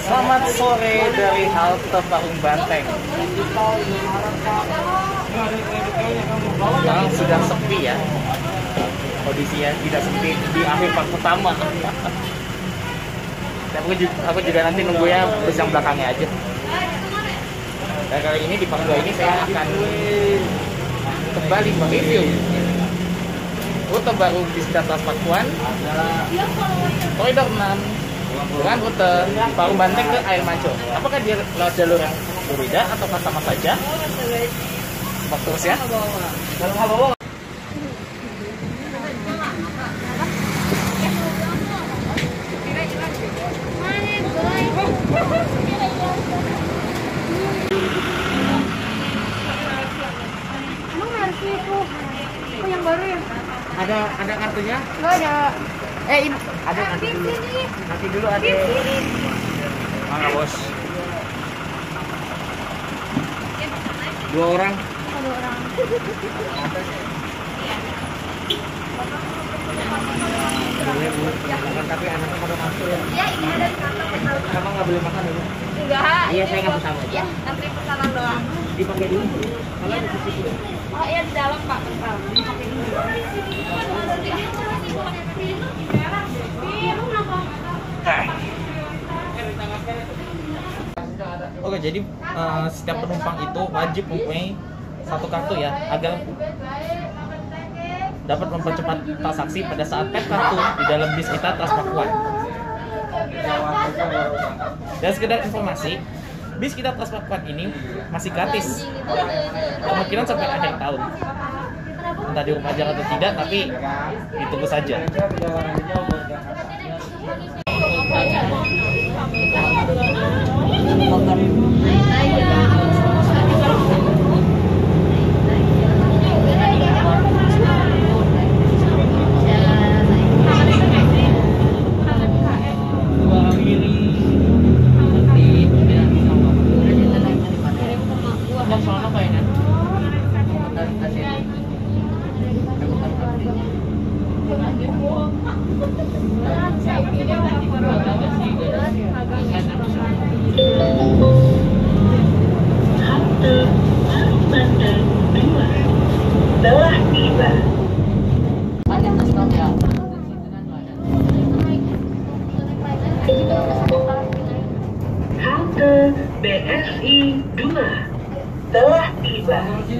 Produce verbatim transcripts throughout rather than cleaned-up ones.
Selamat sore dari halte Parung Banteng. Sekarang sudah sepi ya. Kondisinya tidak sepi di akhir part pertama. Dan aku juga, aku juga nanti nunggunya bus yang belakangnya aja. Dan kali ini di part dua ini saya akan kembali mereview rute baru bis Data Pakuan Koridor enam dengan rute Parung Banteng ke Air Mancur. Apakah dia lewat jalur yang berbeda atau sama saja? Simak terus ya. Oh, yang baru ya? Ada ada kartunya? Nggak ada. Eh ini ada nanti dulu. Nanti dulu ada. Mana bos? Dua orang. Oh, dua orang. Boleh bu. Makan tapi anaknya pada masuk ya. Ya, ini ada di kantong. Kamu nggak boleh makan dulu. Enggak. Iya saya nggak bersama. Ya, nanti pesanan doang. Dipakai dulu. Kalau di situ. Oh iya, di dalam Pak. Bentar. Dipakai dulu. Oke, jadi uh, setiap penumpang itu wajib mempunyai satu kartu ya, agar dapat mempercepat transaksi pada saat tap kartu di dalam bis kita Transpakuan. Dan sekedar informasi, bis kita Transpakuan ini masih gratis, kemungkinan sampai akhir tahun. Entah di rumah aja atau tidak, tapi ditunggu saja. Halte B S I dua telah tiba.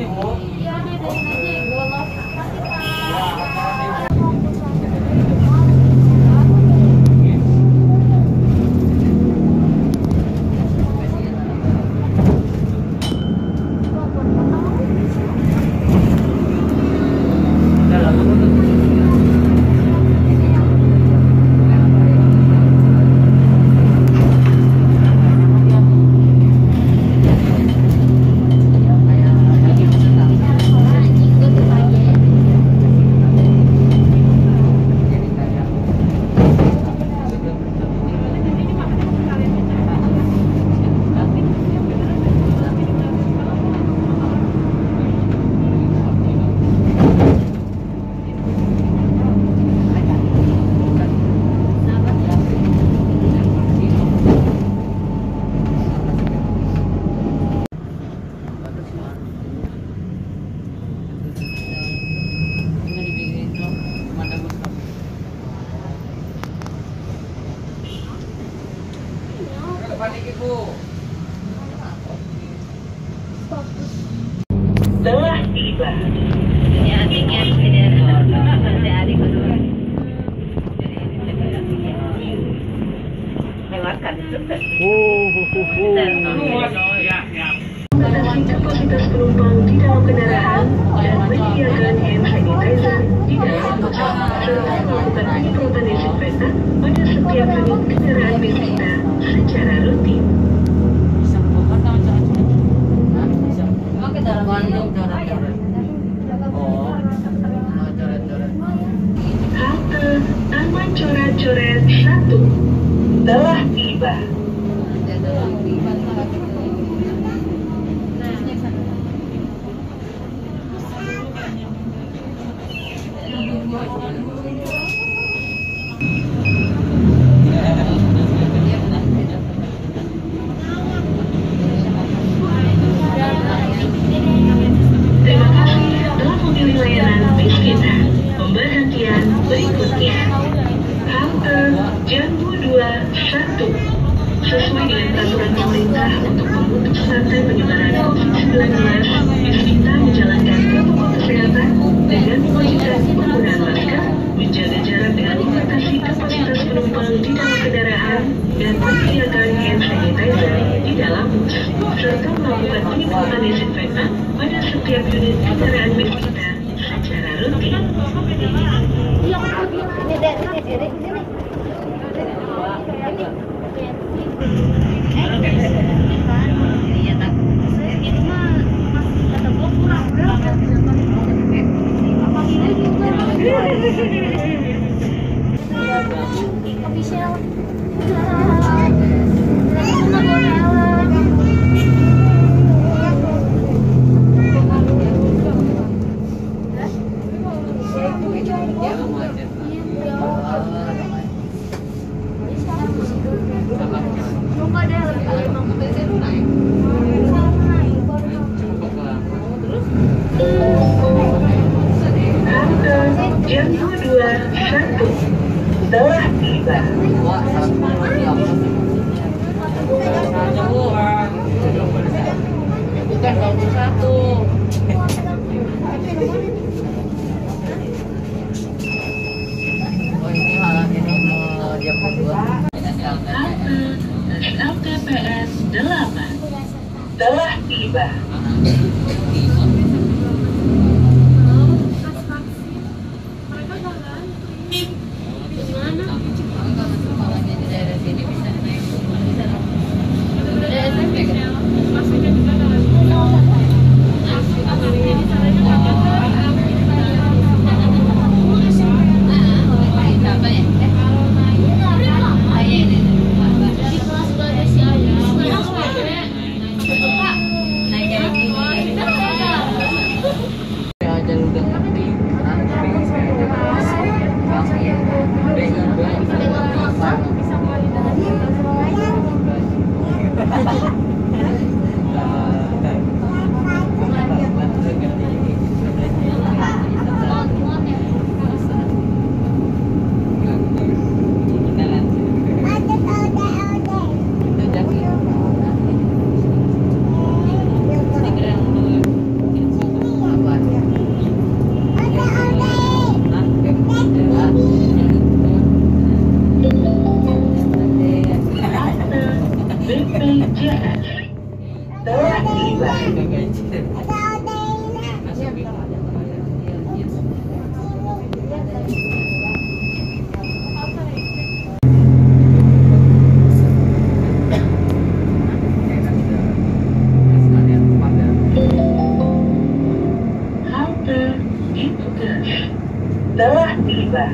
Telah tiba. Ya, adiknya ada adik kedua. Lewatkan. Oh, oh, oh, oh. Membatasi kapasitas penumpang di dalam kendaraan dan menyediakan hand sanitizer di dalam serta melakukan penyemprotan desinfektan pada setiap unit kendaraan bis kita secara rutin. Halte Taman Coret-Coret satu telah tiba. memutus rantai penyebaran covid sembilan belas, diminta menjalankan protokol kesehatan dengan mewajibkan penggunaan masker, menjaga jarak dan membatasi kapasitas penumpang di dalam kendaraan, dan menyediakan hand sanitizer di dalam bus, serta melakukan penyemprotan desinfektan pada setiap unit kendaraan bis kita secara rutin. Jam dua dua satu telah tiba. Bukan dua puluh satu. Oh ini malah ini mau jam dua. S L T P S delapan telah tiba. B P J S telah tiba. Halte Ditugas telah tiba.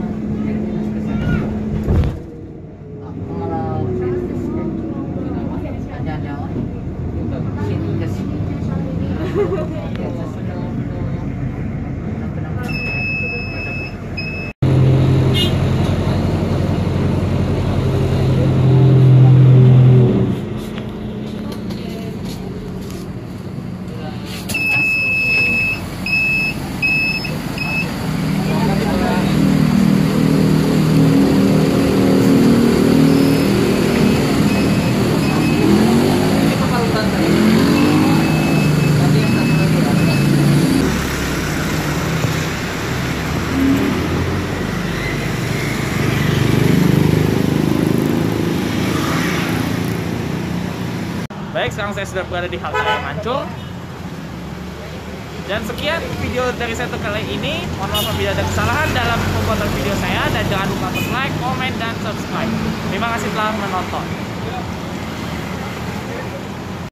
Baik, sekarang saya sudah berada di halte Raya Mancur. Dan sekian video dari saya untuk kali ini. Mohon maaf apabila ada kesalahan dalam pembuatan video saya. Dan jangan lupa untuk like, komen, dan subscribe. Terima kasih telah menonton.